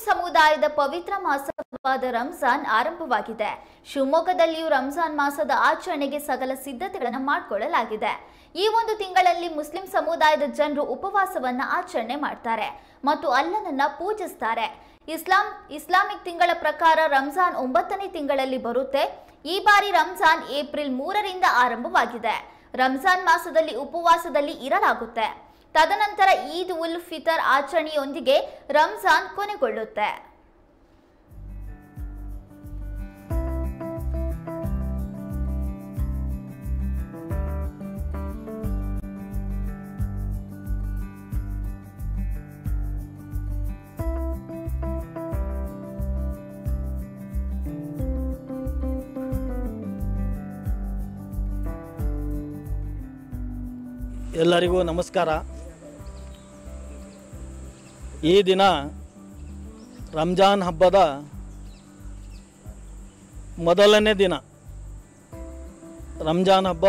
ಸಮುದಾಯದ ಪವಿತ್ರ ಮಾಸವಾದ ರಂಜಾನ್ ಆರಂಭವಾಗಿದೆ. ಶಿವಮೊಗ್ಗದಲ್ಲಿಯೂ ರಂಜಾನ್ ಮಾಸದ ಆಚರಣೆಗೆ ಸಕಲ ಸಿದ್ಧತೆಗಳನ್ನು ಮಾಡಿಕೊಳ್ಳಲಾಗಿದೆ. ಈ ಒಂದು ತಿಂಗಳಲ್ಲಿ ಮುಸ್ಲಿಂ ಸಮುದಾಯದ ಜನರು ಉಪವಾಸವನ್ನ ಆಚರಣೆ ಮಾಡ್ತಾರೆ ಮತ್ತು ಅಲ್ಲನನ್ನ ಪೂಜಿಸ್ತಾರೆ. ಇಸ್ಲಾಮಿಕ್ ತಿಂಗಳ ಪ್ರಕಾರ ರಂಜಾನ್ 9ನೇ ತಿಂಗಳಲ್ಲಿ ಬರುತ್ತೆ. ಈ ಬಾರಿ ರಂಜಾನ್ ಏಪ್ರಿಲ್ 3ರಿಂದ ಆರಂಭವಾಗಿದೆ. ರಂಜಾನ್ ಮಾಸದಲ್ಲಿ ಉಪವಾಸದಲ್ಲಿ ಇರಲಾಗುತ್ತೆ. ತದನಂತರ ಈದ್ ಉಲ್ ಫಿತರ್ ಆಚರಣೆಯೊಂದಿಗೆ ರಂಜಾನ್ ಕೊನೆಗೊಳ್ಳುತ್ತೆ. ಎಲ್ಲರಿಗೂ ನಮಸ್ಕಾರ. ಈ ದಿನ ರಂಜಾನ್ ಹಬ್ಬದ ಮೊದಲನೇ ದಿನ. ರಂಜಾನ್ ಹಬ್ಬ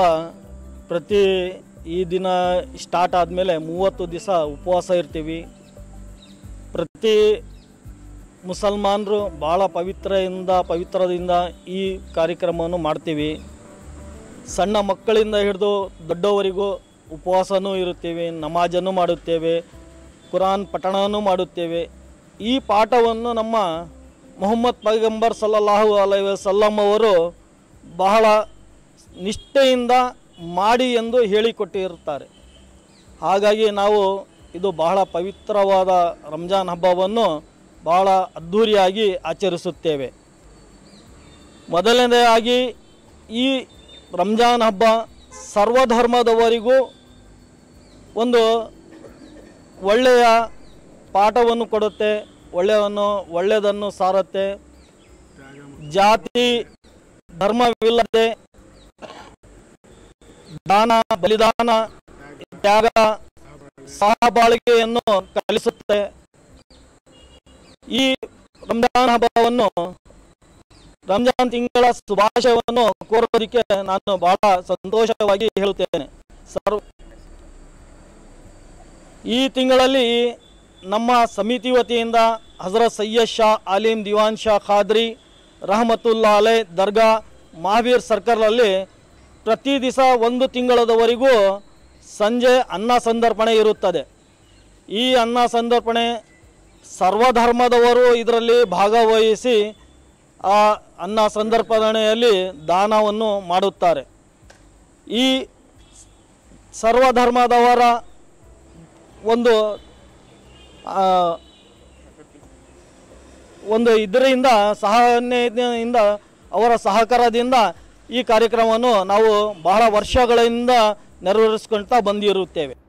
ಈ ದಿನ ಸ್ಟಾರ್ಟ್ ಆದಮೇಲೆ 30 ದಿವಸ ಉಪವಾಸ ಇರ್ತೀವಿ. ಪ್ರತಿ ಮುಸಲ್ಮಾನರು ಭಾಳ ಪವಿತ್ರದಿಂದ ಈ ಕಾರ್ಯಕ್ರಮವನ್ನು ಮಾಡ್ತೀವಿ. ಸಣ್ಣ ಮಕ್ಕಳಿಂದ ಹಿಡಿದು ದೊಡ್ಡವರಿಗೂ ಉಪವಾಸನೂ ಇರುತ್ತೇವೆ, ನಮಾಜನ್ನು ಮಾಡುತ್ತೇವೆ, ಕುರಾನ್ ಪಠಣವನ್ನು ಮಾಡುತ್ತೇವೆ. ಈ ಪಾಠವನ್ನು ನಮ್ಮ ಮೊಹಮ್ಮದ್ ಪೈಗಂಬರ್ ಸಲ್ಲಲ್ಲಾಹು ಅಲೈಹಿ ವಸಲ್ಲಂ ಅವರು ಬಹಳ ನಿಷ್ಠೆಯಿಂದ ಮಾಡಿ ಎಂದು ಹೇಳಿಕೊಟ್ಟಿರುತ್ತಾರೆ. ಹಾಗಾಗಿ ನಾವು ಇದು ಬಹಳ ಪವಿತ್ರವಾದ ರಂಜಾನ್ ಹಬ್ಬವನ್ನು ಬಹಳ ಅದ್ಧೂರಿಯಾಗಿ ಆಚರಿಸುತ್ತೇವೆ. ಮೊದಲನೇದಾಗಿ ಈ ರಂಜಾನ್ ಹಬ್ಬ ಸರ್ವಧರ್ಮದವರಿಗೂ ಒಂದು ಒಳ್ಳೆಯ ಪಾಠವನ್ನು ಕೊಡುತ್ತೆ, ಒಳ್ಳೆಯದನ್ನು ಸಾರುತ್ತೆ. ಜಾತಿ ಧರ್ಮವಿಲ್ಲದೆ ದಾನ, ಬಲಿದಾನ, ತ್ಯಾಗ, ಸಹಬಾಳ್ವೆಯನ್ನು ಕಲಿಸುತ್ತೆ. ಈ ರಂಜಾನ್ ಹಬ್ಬವನ್ನು ರಂಜಾನ್ ತಿಂಗಳ ಶುಭಾಶಯವನ್ನು ಕೋರೋದಕ್ಕೆ ನಾನು ಬಹಳ ಸಂತೋಷವಾಗಿ ಹೇಳುತ್ತೇನೆ. ಈ ತಿಂಗಳಲ್ಲಿ ನಮ್ಮ ಸಮಿತಿ ವತಿಯಿಂದ ಹಜರತ್ ಸೈಯದ್ ಶಾ ಆಲಿಮ್ ದಿವಾನ್ ಶಾ ಖಾದ್ರಿ ರಹಮತುಲ್ಲಾ ಅಲೈ ದರ್ಗಾ ಮಹಾವೀರ್ ಸರ್ಕಲ್ನಲ್ಲಿ ಪ್ರತಿ ದಿವಸ 1 ತಿಂಗಳದವರೆಗೂ ಸಂಜೆ ಅನ್ನ ಸಂದರ್ಪಣೆ ಇರುತ್ತದೆ. ಈ ಅನ್ನ ಸಂದರ್ಪಣೆ ಸರ್ವಧರ್ಮದವರು ಇದರಲ್ಲಿ ಭಾಗವಹಿಸಿ ಆ ಅನ್ನ ಸಂದರ್ಪಣೆಯಲ್ಲಿ ದಾನವನ್ನು ಮಾಡುತ್ತಾರೆ. ಈ ಸರ್ವಧರ್ಮದವರ ಒಂದು ಇದರಿಂದ ಸಹನೆಯಿಂದ ಅವರ ಸಹಕಾರದಿಂದ ಈ ಕಾರ್ಯಕ್ರಮವನ್ನು ನಾವು ಬಹಳ ವರ್ಷಗಳಿಂದ ನೆರವೇರಿಸಿಕೊಳ್ತಾ ಬಂದಿರುತ್ತೇವೆ.